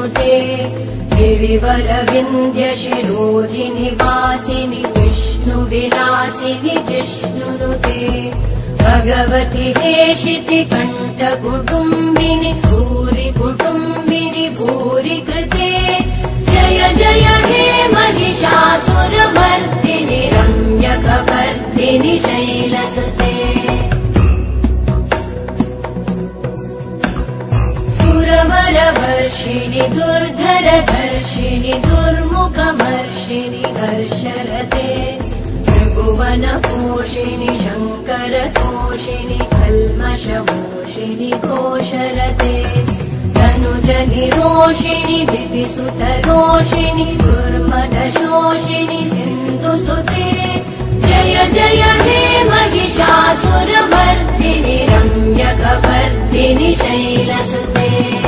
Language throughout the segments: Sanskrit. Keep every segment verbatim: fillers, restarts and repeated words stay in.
शैलसुते गिरिवरविन्ध्यशिरोधिनि वासिनि विष्णुविलासिनि जिष्णुनुते भगवति हेशिति कण्ठकुटुम्बिनि भूरि कुटुम्बिनि भूरि कृते जय जय हे महिषासुरमर्दिनि रम्यकपर्दिनि शैलसुते सुरवरवर्षिणि दुर्धरधर्षिणि दुर्मुखमर्षिणि हर्षरते त्रिभुवनपोषिणि शङ्करतोषिणि कल्मषमोषिणि घोषरते धनुजनिरोषिणि दिविसुतरोषिणि दुर्मदशोषिणि सिन्धुसुते जय जय हे महिषासुरमर्दिनि रम्यकपर्दिनि शैलसुते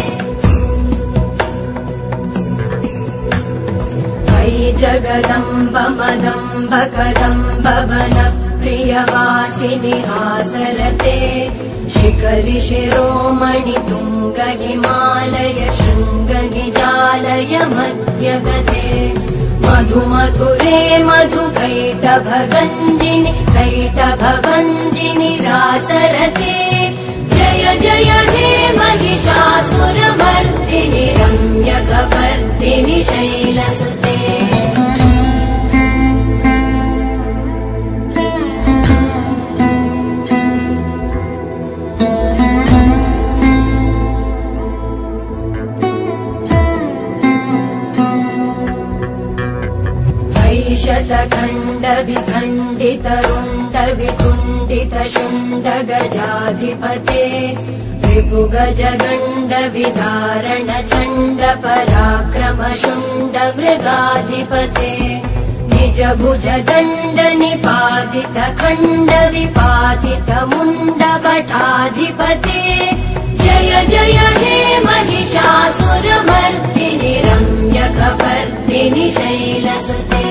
अयि जगदम्ब मदम्ब कदम्ब वनप्रियवासिनि हासरते शिखरि शिरोमणि तुङ्ग हिमालय शृङ्ग निजालय मध्यगते मधु मधुरे मधु कैटभगञ्जिनि कैटभभञ्जिनि रासरते जय जय हे महिषासुरमर्दिनि रम्यकपर्दिनि शैलसुते शतखण्ड विखण्डित रुण्ड विकुण्डित शुण्ड गजाधिपते रिपुगज गण्ड विदारण चण्ड पराक्रम शुण्ड मृगाधिपते निज भुज दण्ड निपातित खण्ड विपातित मुण्ड कटाधिपते जय जय हे महिषासुरमर्दिनि रम्यकपर्दिनि शैलसुते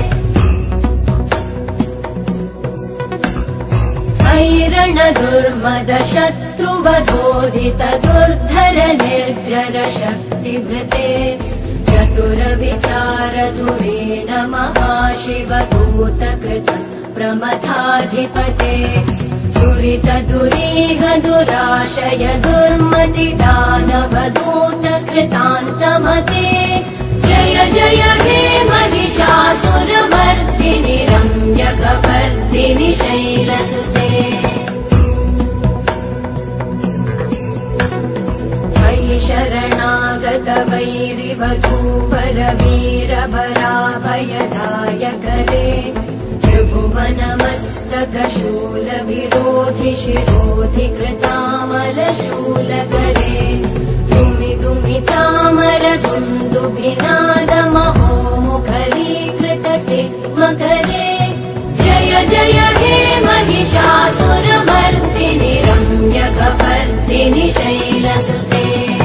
ऐरण दुर्मद शत्रुवधोदित दुर्धर निर्जर शक्तिभृते चतुर विचार धुरेण महाशिव दूतकृत प्रमथाधिपते दुरित दुरीह दुराशय दुर्मति दानव दूतकृतान्तमते जय जय हे महिषासुरमर्दिनि रम्यकपर्दिनि शैलसुते मयि शरणागत वैरिवधूवर वीरभराभयदायकरे त्रिभुवनमस्तक शूल विरोधि शिरोधि कृतामल शूलकरे दुमि दुमि तामर दुन्दुभिनाद महो मुखरीकृत मकरे जय जय हे महिषासुरमर्दिनि रम्यकपर्दिनि शैलसुते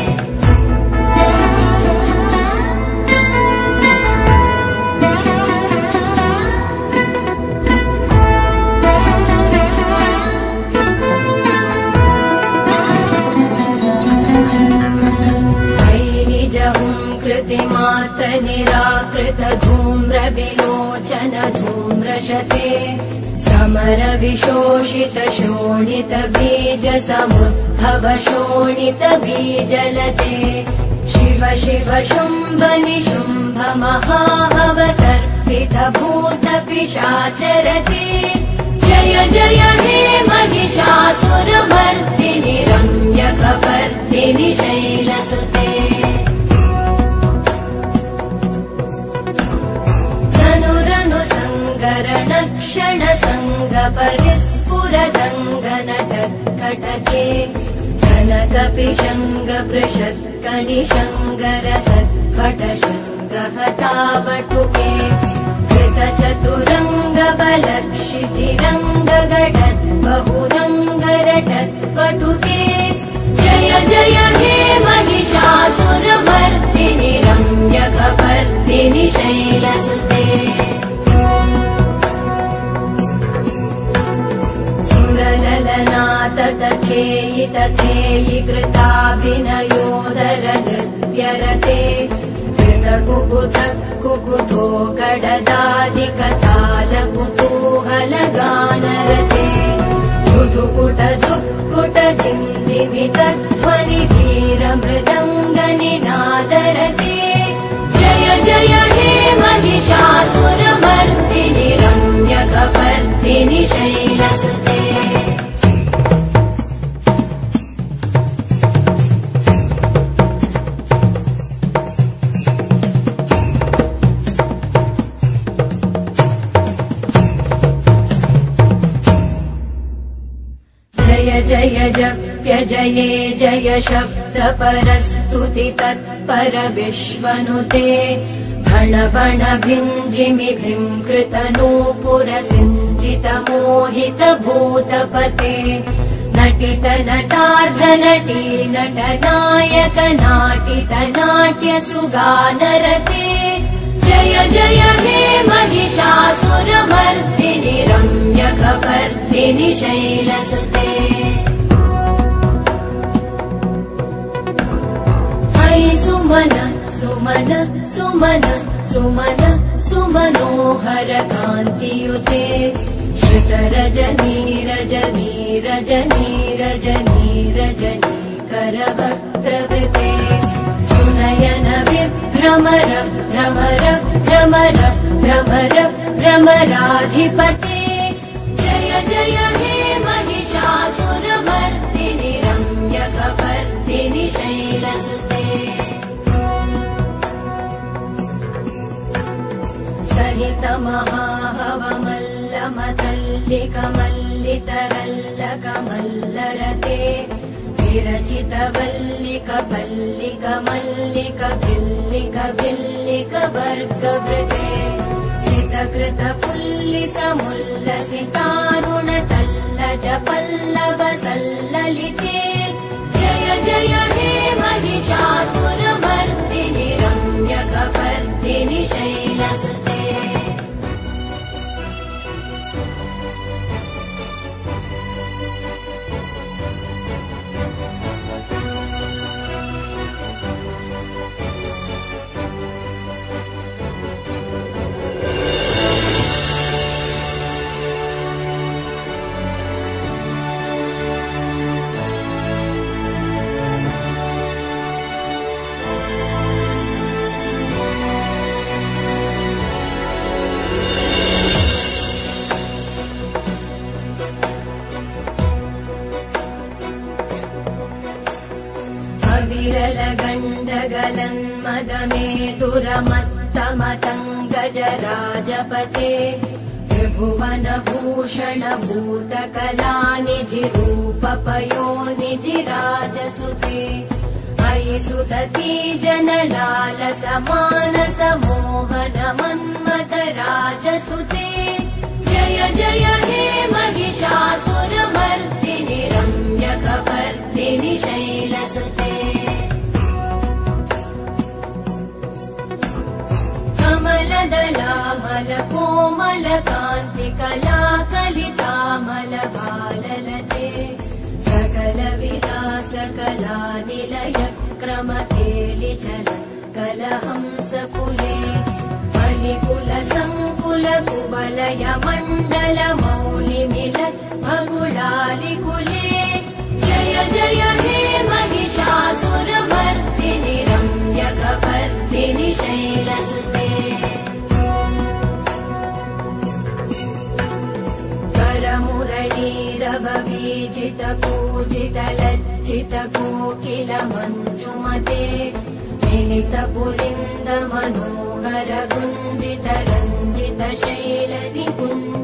कृतिमात्र निराकृत धूम्र विलोचन धूम्रशते समर विशोषित शोणित बीज समुद्भव शोणित बीजलते शिव शिव शुम्भ निशुम्भ महाहवतर्पित भूत पिशाचरते जय जय हे महिषासुरमर्दिनि रम्यकपर्दिनि शैलसुते क्षण संग परिस्फुरदङ्गन टत्कटके कनकपिशङ्ग पृषत्कनिशङ्गर सत्कट शृङ्ग हतावटुके कृत चतुरङ्ग बलक्षितिरङ्ग गडत् बहुरङ्गरटत्पटुके जय जय हे महिषासुरमर्दिनि रम्यकपर्दिनि शैलसुते ललनाथ तथेयि कृताभिनयोदर नृत्यरते कृतकुकुत कुकुतो गडदादिकतालकुतूहलगानरते धुधुकुट धुक्कुट दिन्दिमितध्वनि धीरमृदङ्गनिनादरते जय जय हे महिषासुरमर्दिनि रम्यकपर्दिनि शैलसुते जय जय जप्य जये जय शब्द परस्तुति तत्पर विश्वनुते भण भण भिञ्जिमि भिङ्कृत नूपुर सिञ्जित मोहित भूतपते नटित नटार्ध नटी नट नायक नाटित नाट्य सुगानरते जय जय हे महिषासुरमर्दिनि रम्यकपर्दिनि शैलसुते अयि सुमन सुमन सुमन सुमन सुमनोहर कान्तियुते श्रुत रजनी रजनी रजनी रजनी रजनी करवक्त्रवृते सुनयन विभ्रमर भ्रमर भ्रमर भ्रमर भ्रमराधिपते जय जय हे महिषासुरमर्दिनि रम्यकपर्दिनि शैलसुते सहित महाहवमल्लमतल्लिकमल्लितरल्लकमल्लरते विरचित वल्लिक पल्लिक मल्लिक भिल्लिक भिल्लिक वर्गवृते सितकृत पुल्लिस मुल्लसितारुण तल्लज पल्लव सल्ललिते जय जय हे महिषासुरमर्दिनि रम्यकपर्दिनि शैलसुते विरलगण्डगलन्मदमेदुरमत्तमतङ्गजराजपते त्रिभुवनभूषण भूतकलानिधि रूपपयोनिधि राजसुते अयि सुदती जनलालस मानस मोहन मन्मथ राजसुते जय जय हे महिषासुरमर्दिनि रम्यकपर्दिनि शैलसुते कमलदलामल कोमल कान्ति कलाकलितामल भाललते सकल विलास कलानिलय क्रम केलिचल कलहंस कुले बलिकुल संकुल कुवलय मण्डल मौलिमिलत् भकुलालिकुले जय जय हे महिषासुरमर्दिनि रम्यकपर्दिनि शैलसुते करमुरलीरववीजित पूजित लज्जित कोकिल मञ्जुमते मिलित पुलिन्द मनोहर गुञ्जित रञ्जित शैल निकुञ्ज